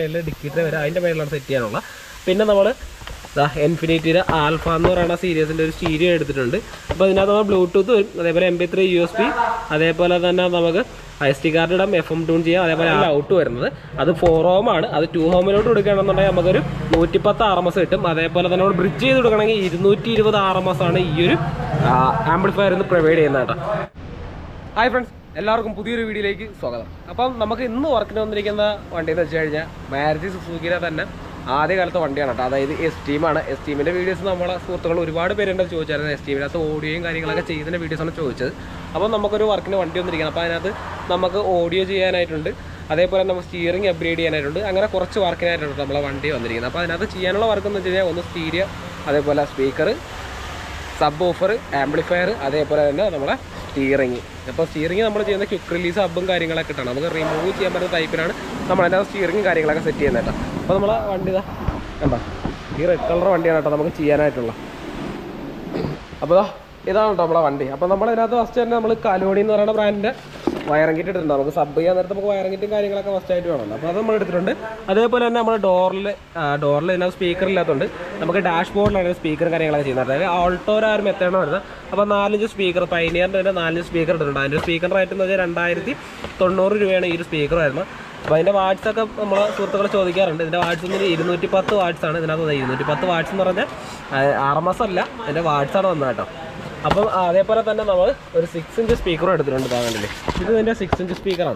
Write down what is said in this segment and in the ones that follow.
മേളിൽ ഡിക്കിയുടെ വരെ അതിൻ്റെ മേളിലാണ് സെറ്റ് ചെയ്യാനുള്ള. പിന്നെ നമ്മൾ ഇൻഫിനിറ്റിയുടെ ആൽഫ എന്ന് പറയുന്ന സീരീസിൻ്റെ ഒരു സ്റ്റീരിയോ എടുത്തിട്ടുണ്ട്. അപ്പോൾ ഇതിനകത്ത് നമ്മൾ ബ്ലൂടൂത്ത് വരും, അതേപോലെ MP3 USB, അതേപോലെ തന്നെ നമുക്ക് SD കാർഡ് ഇടാം, FM ട്യൂൺ ചെയ്യാം. അതേപോലെ ഔട്ട് വരുന്നത് അത് 4 ohm ആണ്. അത് 2 ohമിലോട്ട് കൊടുക്കുകയാണെന്നുണ്ടെങ്കിൽ നമുക്കൊരു 110 RMS കിട്ടും. അതേപോലെ തന്നെ നമ്മൾ ബ്രിഡ്ജ് ചെയ്ത് കൊടുക്കണമെങ്കിൽ 220 RMS ആണ് ഈ ഒരു ആംപ്ലിഫയർ ഇന്ന് പ്രൊവൈഡ് ചെയ്യുന്നത് കേട്ടോ. ഹായ് ഫ്രണ്ട്സ്, എല്ലാവർക്കും പുതിയൊരു വീഡിയോയിലേക്ക് സ്വാഗതം. അപ്പം നമുക്ക് ഇന്ന് വർക്കിന് വന്നിരിക്കുന്ന വണ്ടി എന്ന് വെച്ച് കഴിഞ്ഞാൽ മാരുതി സുസുക്കിയുടെ തന്നെ ആദ്യകാലത്തെ വണ്ടിയാണ് കേട്ടോ. അതായത് Esteem ആണ്. Esteemൻ്റെ വീഡിയോസ് നമ്മളെ സുഹൃത്തുക്കൾ ഒരുപാട് പേരുണ്ട് ചോദിച്ചായിരുന്നു. Esteemനകത്ത് ഓഡിയോയും കാര്യങ്ങളൊക്കെ ചെയ്യുന്ന വീഡിയോസാണ് ചോദിച്ചത്. അപ്പം നമുക്കൊരു വർക്കിന് വണ്ടി വന്നിരിക്കുന്നത്. അപ്പോൾ അതിനകത്ത് നമുക്ക് ഓഡിയോ ചെയ്യാനായിട്ടുണ്ട്, അതേപോലെ നമുക്ക് സ്റ്റിയറിംഗ് അപ്ഗ്രേഡ് ചെയ്യാനായിട്ടുണ്ട്. അങ്ങനെ കുറച്ച് വർക്കിനായിട്ടുണ്ട് നമ്മളെ വണ്ടി വന്നിരിക്കുന്നത്. അപ്പോൾ അതിനകത്ത് ചെയ്യാനുള്ള വർക്ക് എന്ന് വെച്ച് കഴിഞ്ഞാൽ ഒന്ന് സ്റ്റീരിയോ, അതേപോലെ സ്പീക്കർ, സബ് ഓഫർ, ആംപ്ലിഫയർ, അതേപോലെ തന്നെ നമ്മളെ സ്റ്റിയറിംഗ്. അപ്പോൾ സ്റ്റിയറിംഗ് നമ്മൾ ചെയ്യുന്ന ക്വിക്ക് റിലീസ് ഹബ്ബും കാര്യങ്ങളൊക്കെ ഇട്ടാണ്. നമുക്ക് റിമൂവ് ചെയ്യാൻ പറ്റുന്ന ടൈപ്പിനാണ് നമ്മളതിനകത്ത് സ്റ്റിയറിംഗ് കാര്യങ്ങളൊക്കെ സെറ്റ് ചെയ്യുന്നത് കേട്ടോ. അപ്പോൾ നമ്മളെ വണ്ടി കണ്ടോ, ഈ റെഡ് കളർ വണ്ടിയാണ് കേട്ടോ നമുക്ക് ചെയ്യാനായിട്ടുള്ള. അപ്പോൾ ഇതാണ് കേട്ടോ നമ്മളെ വണ്ടി. അപ്പോൾ നമ്മളതിനകത്ത് ഫസ്റ്റ് തന്നെ നമ്മൾ കലോണി എന്ന് പറയുന്ന ബ്രാൻഡിൻ്റെ വയറിംഗ് കിറ്റ് ഇട്ടിട്ടുണ്ട്. നമുക്ക് സബ് ചെയ്യാൻ നേരത്തെ നമുക്ക് വയറിംഗ് കിറ്റും കാര്യങ്ങളൊക്കെ ഫസ്റ്റ് ആയിട്ട് വേണമല്ലോ. അപ്പോൾ അത് നമ്മൾ എടുത്തിട്ടുണ്ട്. അതേപോലെ തന്നെ നമ്മൾ ഡോറിൽ ഇതിനകത്ത് സ്പീക്കർ ഇല്ലാത്തതുകൊണ്ട് നമുക്ക് ഡാഷ് ബോർഡിലാണ് സ്പീക്കറും കാര്യങ്ങളൊക്കെ ചെയ്യുന്നത്. അതായത് ഓൾട്ടോര ഒരു മെത്തേഡാണ് വരുന്നത്. അപ്പോൾ 4 സ്പീക്കർ, പൈനിയറിൻ്റെ തന്നെ 4 സ്പീക്കർ ഇട്ടിട്ടുണ്ട്. അതിൻ്റെ സ്പീക്കർ റേറ്റ് എന്ന് വെച്ചാൽ 2090 രൂപയാണ് ഈ ഒരു സ്പീക്കർ വരുന്നത്. അപ്പോൾ അതിൻ്റെ വാട്ട്സൊക്കെ നമ്മളെ സുഹൃത്തുക്കൾ ചോദിക്കാറുണ്ട്. ഇതിൻ്റെ വാട്ട്സ് എന്ന് 210 വാട്ട്സാണ് ഇതിനകത്ത്. 210 വാട്ട്സ് എന്ന് പറഞ്ഞാൽ RMS അല്ല, ഇതിൻ്റെ വാട്ട്സാണ് വന്നത് കേട്ടോ. അപ്പം അതേപോലെ തന്നെ നമ്മൾ ഒരു 6 ഇഞ്ച് സ്പീക്കറും എടുത്തിട്ടുണ്ട്. താങ്കണ്ടില്ലേ, ഇത് ഇതിൻ്റെ 6 ഇഞ്ച് സ്പീക്കറാണ്.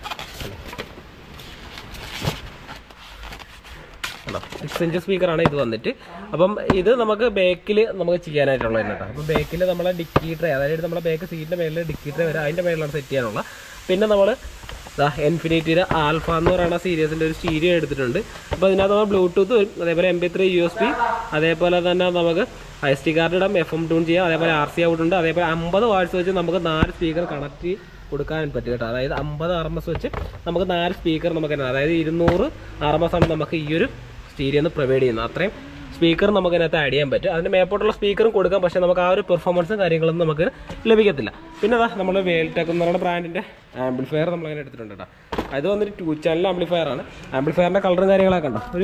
6 ഇഞ്ച് സ്പീക്കറാണ് ഇത് വന്നിട്ട്. അപ്പം ഇത് നമുക്ക് ബാക്കിൽ നമുക്ക് ചെയ്യാനായിട്ടുള്ളത് കേട്ടോ. അപ്പോൾ ബാക്കിൽ നമ്മളെ ഡിക്കി ട്രേ, അതായത് നമ്മളെ ബാക്ക് സീറ്റിൻ്റെ മേളിൽ ഡിക്കി ട്രേ വരെ അതിൻ്റെ മേളിലാണ് സെറ്റ് ചെയ്യാനുള്ള. പിന്നെ നമ്മൾ ഇൻഫിനിറ്റിയുടെ ആൽഫ എന്ന് പറയുന്ന സീരീസിൻ്റെ ഒരു സ്റ്റീരിയോ എടുത്തിട്ടുണ്ട്. അപ്പോൾ ഇതിനകത്ത് നമ്മൾ ബ്ലൂടൂത്ത് വരും, അതേപോലെ MP3 USB, അതേപോലെ തന്നെ നമുക്ക് SD കാർഡ് ഇടാം, FM ട്യൂൺ ചെയ്യാം. അതേപോലെ RC ഔട്ട് ഉണ്ട്. അതേപോലെ 50 വാട്ട്സ് വെച്ച് നമുക്ക് 4 സ്പീക്കർ കണക്ട് കൊടുക്കാൻ പറ്റും കേട്ടോ. അതായത് 50 RMS വെച്ച് നമുക്ക് 4 സ്പീക്കർ നമുക്ക് തന്നെ, അതായത് 200 RMS ആണ് നമുക്ക് ഈ ഒരു സ്റ്റീരിയോ ഒന്ന് പ്രൊവൈഡ് ചെയ്യുന്നത്. അത്രയും സ്പീക്കർ നമുക്ക് അതിനകത്ത് ആഡ് ചെയ്യാൻ പറ്റും. അതിന് മേപ്പോട്ടുള്ള സ്പീക്കറും കൊടുക്കാം, പക്ഷേ നമുക്ക് ആ ഒരു പെർഫോമൻസും കാര്യങ്ങളൊന്നും നമുക്ക് ലഭിക്കത്തില്ല. പിന്നെ നമ്മൾ വേൽടെക് എന്ന് പറയുന്ന ബ്രാൻഡിൻ്റെ ആംപ്ലിഫയർ നമ്മളങ്ങനെ എടുത്തിട്ടുണ്ട് കേട്ടോ. അത് വന്നിട്ട് 2 ചാനൽ ആംപ്ലിഫയർ ആണ്. ആംപ്ലിഫയറിൻ്റെ കളറും കാര്യങ്ങളൊക്കെ ഉണ്ടോ, ഒരു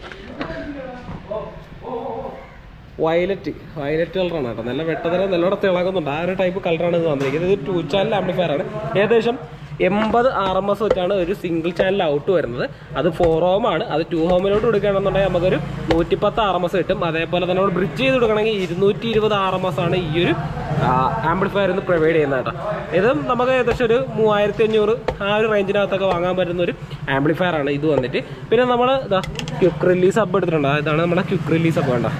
വയലറ്റ് കളറാണ് കേട്ടോ. നല്ല വെട്ടതരം നല്ലോണം തിളങ്ങുന്നുണ്ട്. ആ ഒരു ടൈപ്പ് കളറാണ് ഇത് വന്നിരിക്കുന്നത്. ഇത് 2 ചാനൽ ആംപ്ലിഫയർ ആണ്. ഏകദേശം 80 RMS വെച്ചാണ് ഒരു സിംഗിൾ ചാനൽ ഔട്ട് വരുന്നത്. അത് 4 ohm ആണ്. അത് 2 ohമിലോട്ട് കൊടുക്കുകയാണെന്നുണ്ടെങ്കിൽ നമുക്കൊരു 110 RMS കിട്ടും. അതേപോലെ തന്നെ നമ്മൾ ബ്രിഡ്ജ് ചെയ്ത് കൊടുക്കണമെങ്കിൽ 220 RMS ആണ് ഈ ഒരു ആംപ്ലിഫയർ ഇന്ന് പ്രൊവൈഡ് ചെയ്യുന്നത് കേട്ടോ. ഇത് നമുക്ക് ഏകദേശം ഒരു 3500 ആ ഒരു റേഞ്ചിനകത്തൊക്കെ വാങ്ങാൻ പറ്റുന്ന ഒരു ആംപ്ലിഫയർ ആണ് ഇത് വന്നിട്ട്. പിന്നെ നമ്മൾ ക്വിക്ക് റിലീസ് ഹബ്ബ് എടുത്തിട്ടുണ്ട്. ഇതാണ് നമ്മുടെ ക്വിക്ക് റിലീസ് ഹബ്ബ് വേണ്ട.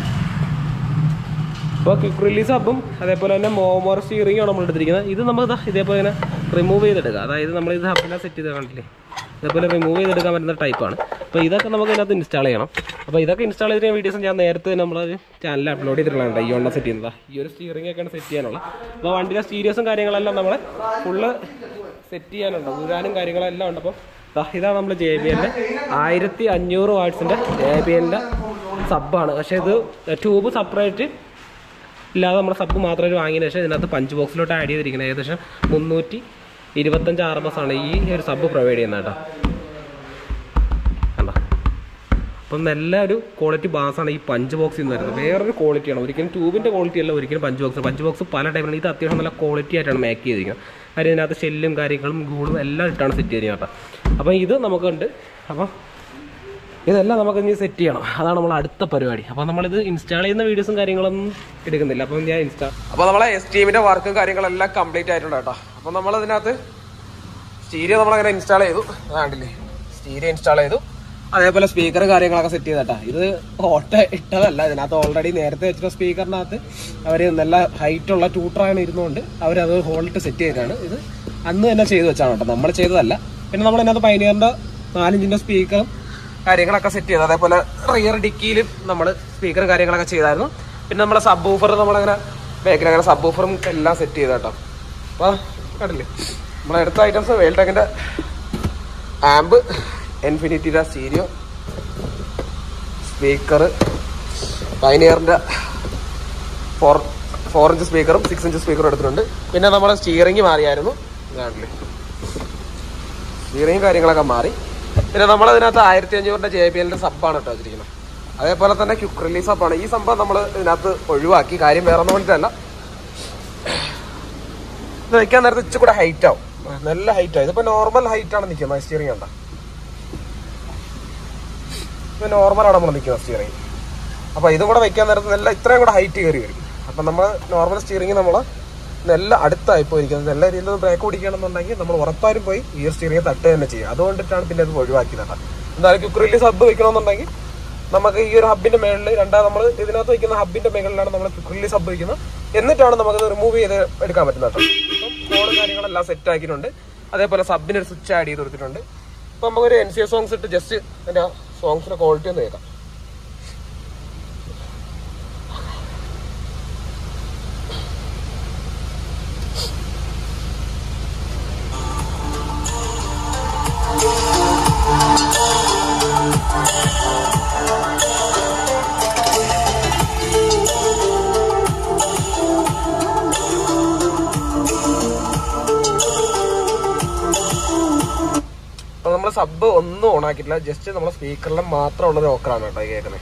അപ്പോൾ ക്വിക്ക് റിലീസ് ഹബ്ബും അതേപോലെ തന്നെ മോമോ സ്റ്റിയറിംഗാണ് നമ്മൾ എടുത്തിരിക്കുന്നത്. ഇത് നമുക്ക് ഇതേപോലെ തന്നെ റിമൂവ് ചെയ്തെടുക്കുക. അതായത് നമ്മൾ ഇത് ഹബ്ബിനെ സെറ്റ് ചെയ്ത് കണ്ടില്ലേ, ഇതേപോലെ റിമൂവ് ചെയ്തെടുക്കാൻ പറ്റുന്ന ടൈപ്പാണ്. അപ്പോൾ ഇതൊക്കെ നമുക്ക് ഇതിനകത്ത് ഇൻസ്റ്റാൾ ചെയ്യണം. അപ്പോൾ ഇതൊക്കെ ഇൻസ്റ്റാൾ ചെയ്ത വീഡിയോസ് ഞാൻ നേരത്തെ നമ്മളൊരു ചാനലിൽ അപ്ലോഡ് ചെയ്തിട്ടുള്ളതാണ്. ഈ ഒന്ന് സെറ്റ് ചെയ്യുന്നത്, ഈ ഒരു സ്റ്റിയറിംഗ് ഒക്കെയാണ് സെറ്റ് ചെയ്യാനുള്ള. അപ്പോൾ വണ്ടിയുടെ സ്റ്റീരിയോസും കാര്യങ്ങളെല്ലാം നമ്മൾ ഫുള്ള് സെറ്റ് ചെയ്യാനുണ്ട്, ഊരാനും കാര്യങ്ങളെല്ലാം ഉണ്ട്. അപ്പോൾ ഇതാണ് നമ്മൾ JBL 1500 വാട്ട്സിൻ്റെ JBLൻ്റെ സബ്ബാണ്. പക്ഷേ ഇത് ട്യൂബ് സെപ്പറേറ്റ് ഇല്ലാതെ നമ്മുടെ സബ് മാത്രമായിട്ട് വാങ്ങിയതിന് ശേഷം ഇതിനകത്ത് പഞ്ച് ബോക്സിലോട്ട് ആഡ് ചെയ്തിരിക്കുന്നത്. ഏകദേശം 325 RMS ആണ് ഈ ഒരു സബ് പ്രൊവൈഡ് ചെയ്യുന്നത് കേട്ടോ. കണ്ടോ, അപ്പം നല്ല ഒരു ക്വാളിറ്റി ബാസാണ് ഈ പഞ്ച് ബോക്സിൽ നിന്ന് വരുന്നത്. വേറൊരു ക്വാളിറ്റിയാണ്. ഒരിക്കലും ട്യൂബിൻ്റെ ക്വാളിറ്റി അല്ല, ഒരിക്കലും പഞ്ച് ബോക്സ് പല ടൈപ്പിലാണ്. ഇത് അത്യാവശ്യം നല്ല ക്വാളിറ്റി ആയിട്ടാണ് മേക്ക് ചെയ്തിരിക്കുന്നത്. കാര്യം ഇതിനകത്ത് ഷെല്ലും കാര്യങ്ങളും ഗൂളും എല്ലാം ഇട്ടാണ് സെറ്റ് ചെയ്തിരിക്കുന്നത് കേട്ടോ. അപ്പം ഇത് നമുക്കുണ്ട്. അപ്പം ഇതെല്ലാം നമുക്ക് ഇനി സെറ്റ് ചെയ്യണം. അതാണ് നമ്മൾ അടുത്ത പരിപാടി. അപ്പോൾ നമ്മളിത് ഇൻസ്റ്റാൾ ചെയ്യുന്ന വീഡിയോസും കാര്യങ്ങളൊന്നും എടുക്കുന്നില്ല. അപ്പോൾ ഞാൻ അപ്പോൾ നമ്മളെ Esteemൻ്റെ വർക്കും കാര്യങ്ങളെല്ലാം കംപ്ലീറ്റ് ആയിട്ടുണ്ട് കേട്ടോ. അപ്പോൾ നമ്മളതിനകത്ത് സ്റ്റീരിയോ നമ്മളങ്ങനെ ഇൻസ്റ്റാൾ ചെയ്തു. അതാണ്ടില്ലേ, സ്റ്റീരിയോ ഇൻസ്റ്റാൾ ചെയ്തു. അതേപോലെ സ്പീക്കറും കാര്യങ്ങളൊക്കെ സെറ്റ് ചെയ്തേട്ടാ. ഇത് ഇട്ടതല്ല, ഇതിനകത്ത് ഓൾറെഡി നേരത്തെ വെച്ചിട്ട് സ്പീക്കറിനകത്ത് അവർ നല്ല ഹൈറ്റുള്ള ട്യൂട്ടറാണ് ഇരുന്നുകൊണ്ട് അവരത് ഹോൾട്ട് സെറ്റ് ചെയ്തതാണ്. ഇത് അന്ന് തന്നെ ചെയ്ത് വെച്ചാണ് കേട്ടോ, നമ്മൾ ചെയ്തതല്ല. പിന്നെ നമ്മൾ ഇതിനകത്ത് പൈനിയറിൻ്റെ 4 ഇഞ്ചിൻ്റെ സ്പീക്കറും കാര്യങ്ങളൊക്കെ സെറ്റ് ചെയ്തു. അതേപോലെ റിയർ ഡിക്കിയിലും നമ്മൾ സ്പീക്കറും കാര്യങ്ങളൊക്കെ ചെയ്തായിരുന്നു. പിന്നെ നമ്മളെ സബ് ഊഫർ നമ്മളങ്ങനെ ബാക്കിലങ്ങനെ സബ് ഊഫറും എല്ലാം സെറ്റ് ചെയ്ത കേട്ടോ. അപ്പോൾ കണ്ടില്ലേ, നമ്മളെടുത്ത ഐറ്റംസ് വേൽടെക്കിൻ്റെ ആംബ്, ഇൻഫിനിറ്റിയുടെ സ്റ്റീരിയോ, സ്പീക്കർ, പൈനിയറിൻ്റെ 4 ഇഞ്ച് സ്പീക്കറും 6 ഇഞ്ച് സ്പീക്കറും എടുത്തിട്ടുണ്ട്. പിന്നെ നമ്മൾ സ്റ്റിയറിംഗ് മാറിയായിരുന്നു. കണ്ടില്ലേ, സ്റ്റിയറിംഗ് കാര്യങ്ങളൊക്കെ മാറി. പിന്നെ നമ്മളതിനകത്ത് 1500 JBL സബ്ബാണ് കേട്ടോ വെച്ചിരിക്കുന്നത്. അതേപോലെ തന്നെ ക്വിക്ക് റിലീസ് സബ്ബാണ്. ഈ സംഭവം നമ്മൾ ഇതിനകത്ത് ഒഴിവാക്കി. കാര്യം വേറെ ഒന്നും വേണ്ടിയിട്ടല്ല, ഇത് വയ്ക്കാൻ നേരത്തെ ഇച്ചിരി കൂടെ ഹൈറ്റ് ആവും, നല്ല ഹൈറ്റ് ആവും. ഇതിപ്പോൾ നോർമൽ ഹൈറ്റാണ് നിൽക്കുന്നത് സ്റ്റിയറിംഗ് കണ്ട, ഇത് നോർമലാണ് നമ്മൾ നിൽക്കുന്നത് സ്റ്റിയറിംഗ്. അപ്പോൾ ഇതും കൂടെ വയ്ക്കാൻ നേരത്ത് നല്ല ഇത്രയും കൂടെ ഹൈറ്റ് കയറി വരും. അപ്പം നമ്മൾ നോർമൽ സ്റ്റിയറിംഗ് നമ്മൾ നല്ല അടുത്തായി പോയിരിക്കുന്നത്. എല്ലാ രീതിയിലും ബ്രേക്ക് പിടിക്കണമെന്നുണ്ടെങ്കിൽ നമ്മൾ ഉറപ്പായും പോയി ഈ സ്റ്റിയറിംഗ് തട്ട് തന്നെ ചെയ്യുക. അതുകൊണ്ടിട്ടാണ് പിന്നെ അത് ഒഴിവാക്കിയത്. എന്തായാലും ക്വിക്ക് റിലീസ് ഹബ്ബ് വയ്ക്കണമെന്നുണ്ടെങ്കിൽ നമുക്ക് ഈ ഒരു ഹബ്ബിന്റെ മേളിൽ നമ്മൾ ഇതിനകത്ത് വയ്ക്കുന്ന ഹബ്ബിന്റെ മേളിലാണ് നമ്മൾ ക്വിക്ക് റിലീസ് ഹബ്ബ് വയ്ക്കുന്നത്. എന്നിട്ടാണ് നമുക്കത് റിമൂവ് ചെയ്ത് എടുക്കാൻ പറ്റുന്നത് കേട്ടോ. അപ്പം കോഡ് കാര്യങ്ങളെല്ലാം സെറ്റ് ആക്കിയിട്ടുണ്ട്. അതേപോലെ സബിന് ഒരു സ്വിച്ച് ആഡ് ചെയ്ത് കൊടുത്തിട്ടുണ്ട്. അപ്പം നമുക്കൊരു NCA സോങ്സ് ഇട്ട് ജസ്റ്റ് അതിന്റെ സോങ്സിന്റെ ക്വാളിറ്റി ഒന്ന് കേൾക്കാം. നമ്മൾ സബ് ഒന്നും ഓൺ ആക്കിയിട്ടില്ല, ജസ്റ്റ് നമ്മുടെ സ്പീക്കറിലും മാത്രമുള്ള ഒരു ഓക്കറാണ് കേട്ടോ കേൾക്കുന്നത്.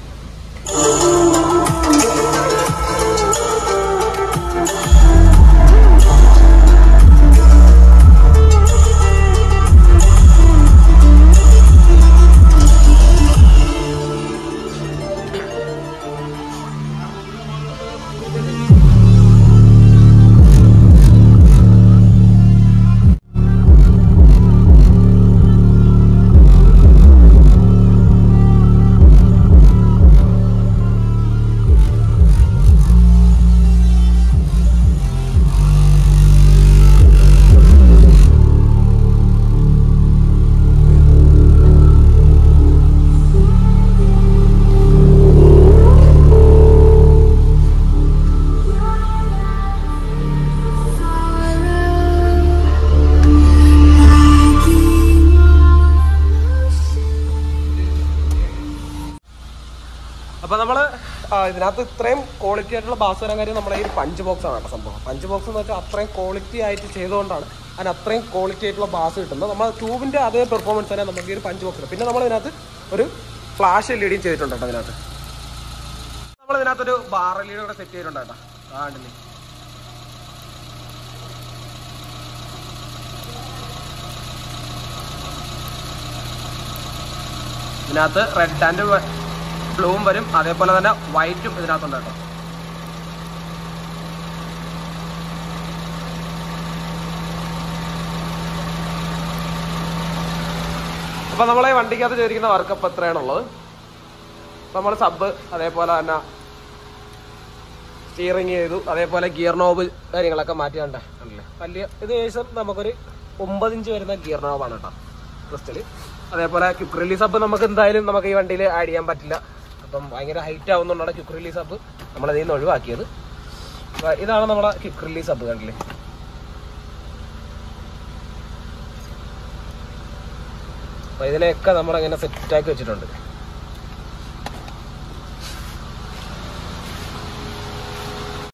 അപ്പൊ നമ്മള് ഇതിനകത്ത് ഇത്രയും ക്വാളിറ്റി ആയിട്ടുള്ള ബാസ് വരാൻ കാര്യം നമ്മുടെ ഈ പഞ്ച് ബോക്സ് ആണ് കേട്ടോ സംഭവം. പഞ്ച് ബോക്സ് എന്ന് വെച്ചാൽ അത്രയും ക്വാളിറ്റി ആയിട്ട് ചെയ്തുകൊണ്ടാണ് അതിന് അത്രയും ക്വാളിറ്റി ആയിട്ടുള്ള ബാസ് കിട്ടുന്നത്. നമ്മൾ ട്യൂബിന്റെ അതേ പെർഫോമൻസ് തന്നെ നമുക്ക് ഈ ഒരു പഞ്ച് ബോക്സ്. പിന്നെ നമ്മൾ ഇതിനകത്ത് ഒരു ഫ്ലാഷ് LED ചെയ്തിട്ടുണ്ട് കേട്ടോ. അതിനകത്ത് നമ്മൾ ഇതിനകത്തൊരു ബാർ LED കൂടെ സെറ്റ് ചെയ്തിട്ടുണ്ട് കേട്ടോ. കാണില്ലേ, ഇതിനകത്ത് റെഡ് ആൻഡ് ബ്ലൂവും വരും, അതേപോലെ തന്നെ വൈറ്റും ഇതിനകത്തുണ്ട് കേട്ടോ. അപ്പൊ നമ്മളെ വണ്ടിക്കകത്ത് ചെയ്തിരിക്കുന്ന വർക്കപ്പ് എത്രയാണുള്ളത്. നമ്മൾ സബ് അതേപോലെ തന്നെ സ്റ്റിയറിംഗ് ചെയ്തു, അതേപോലെ ഗിയർ നോബ് കാര്യങ്ങളൊക്കെ മാറ്റിയാണ്ടേ അല്ലേ വലിയ. ഇത് ഏകദേശം നമുക്കൊരു 9 ഇഞ്ച് വരുന്ന ഗിയർ നോബാണ് കേട്ടോ ക്രിസ്റ്റല്. അതേപോലെ ക്വിക്ക് റിലീസ് സബ് നമുക്ക് എന്തായാലും നമുക്ക് ഈ വണ്ടിയിൽ ആഡ് ചെയ്യാൻ പറ്റില്ല, അപ്പം ഭയങ്കര ഹൈറ്റ് ആവുന്നതുകൊണ്ടാണ് ക്വിക്ക് റിലീസ് സബ് നമ്മളതിൽ നിന്ന് ഒഴിവാക്കിയത്. ഇതാണ് നമ്മുടെ ക്വിക്ക് റിലീസ് സബ് കണ്ടില്ലേ. അപ്പൊ ഇതിനെയൊക്കെ നമ്മളിങ്ങനെ സെറ്റാക്കി വെച്ചിട്ടുണ്ട്.